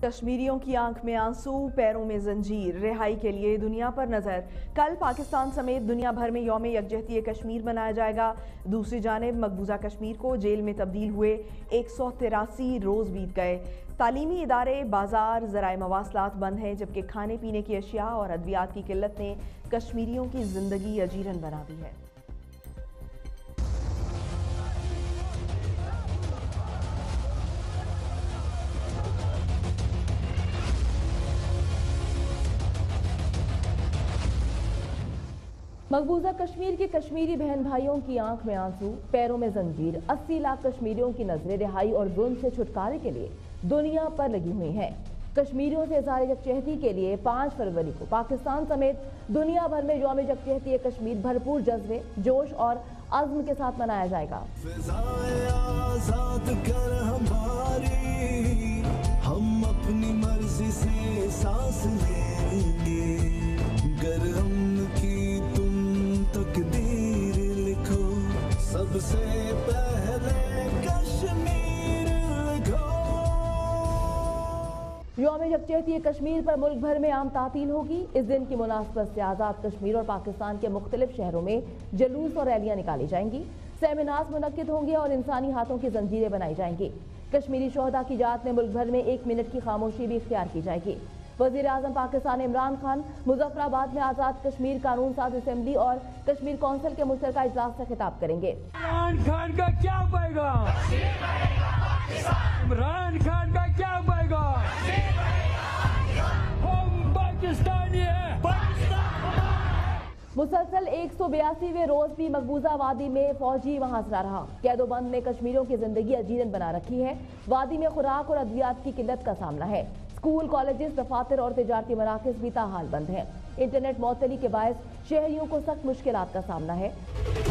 कश्मीरियों की आंख में आंसू, पैरों में जंजीर, रिहाई के लिए दुनिया पर नजर। कल पाकिस्तान समेत दुनिया भर में यौम यकजहती कश्मीर मनाया जाएगा। दूसरी जानिब मकबूजा कश्मीर को जेल में तब्दील हुए 183 रोज बीत गए। तालीमी इदारे, बाजार, ज़राए मवासलात बंद हैं, जबकि खाने पीने की अशिया और अद्वियात की किल्लत ने कश्मीरियों की जिंदगी अजीरन बना दी है। मकबूजा कश्मीर के कश्मीरी बहन भाइयों की आंख में आंसू, पैरों में जंजीर। 80 लाख कश्मीरियों की नजरें रिहाई और जुल्म से छुटकारे के लिए दुनिया पर लगी हुई हैं। कश्मीरियों से इज़हार यकजहती के लिए 5 फरवरी को पाकिस्तान समेत दुनिया भर में यौम यकजहती कश्मीर भरपूर जज्बे, जोश और अज़्म के साथ मनाया जाएगा। हम अपनी मर्जी से सांस लेंगे, गर हमकी तुम तकदीर लिखो, सबसे पहले कश्मीर लिखो। यौम यकजहती कश्मीर पर मुल्क भर में आम तातील होगी। इस दिन की मुनासबत से आज़ाद कश्मीर और पाकिस्तान के मुख्तलिफ शहरों में जुलूस और रैलियां निकाली जाएंगी, सेमिनार्स मुनक्किद होंगे और इंसानी हाथों की जंजीरें बनाई जाएंगी। कश्मीरी शोहदा की याद में मुल्क भर में 1 मिनट की खामोशी भी इख्तियार की जाएगी। वज़ीर आज़म पाकिस्तान इमरान खान मुजफ्फराबाद में आज़ाद कश्मीर कानून साज असेंबली और कश्मीर कौंसिल के मुश्तरका इजलास से खिताब करेंगे। इमरान खान का क्या पैगाम? इमरान खान का क्या पैगाम? हम पाकिस्तानी हैं। मुसलसल 182वें रोज भी मकबूजा वादी में फौजी मुहासरा रहा। कैदोबंद ने कश्मीरियों की जिंदगी अजीरन बना रखी है। वादी में खुराक और अद्वियात की किल्लत का सामना है। स्कूल, कॉलेजेस, दफातर और तिजारती मराकज भी ताहाल बंद हैं। इंटरनेट मअतली के बायस शहरियों को सख्त मुश्किलात का सामना है।